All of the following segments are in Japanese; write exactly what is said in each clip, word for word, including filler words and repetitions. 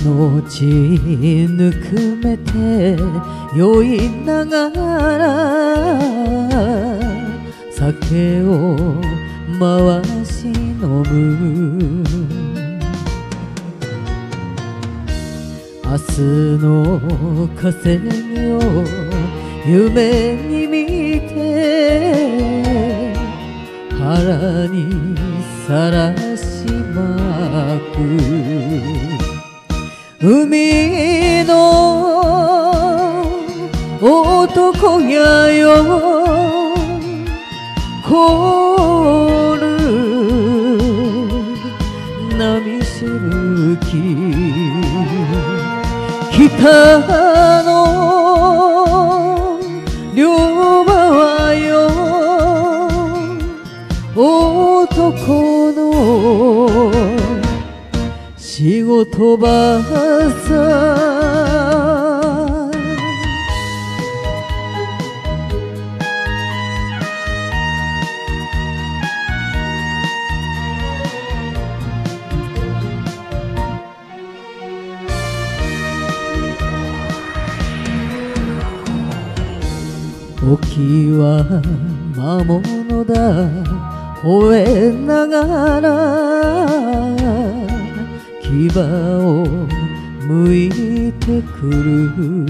命ぬくめて酔いながら酒を回し飲む。明日の稼ぎを夢に見て腹にさらしまく。海の男がよ凍る波しぶき。北の龍馬はよ男の仕事場さ。時は魔物だ吠えながら牙をむいてくる。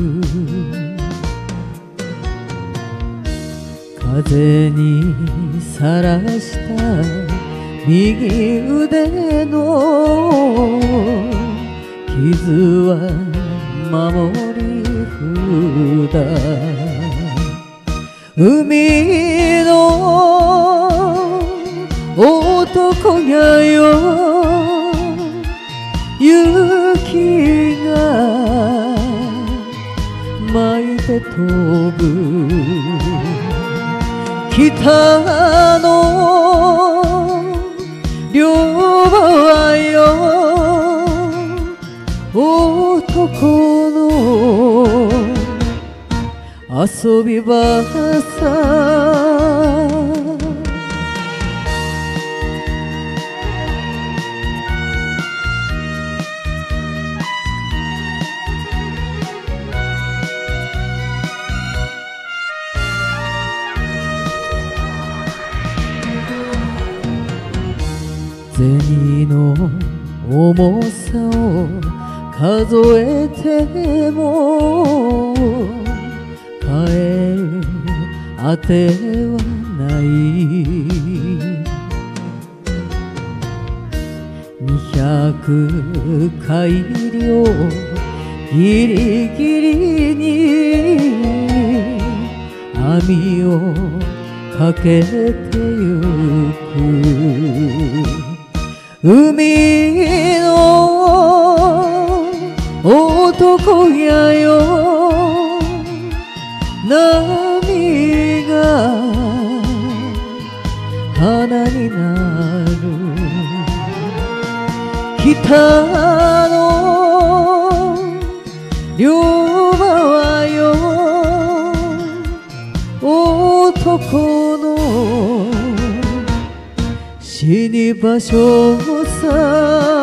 風にさらした右腕の傷は守り札。海の男がよ雪が巻いて飛ぶ。北の龍馬はよ男の遊び場さ。銭の重さを数えても帰るあてはない。二百海量ギリギリに網をかけてゆく。海の男やよ波が花になる。北の龍馬はよ男の死に場所さ。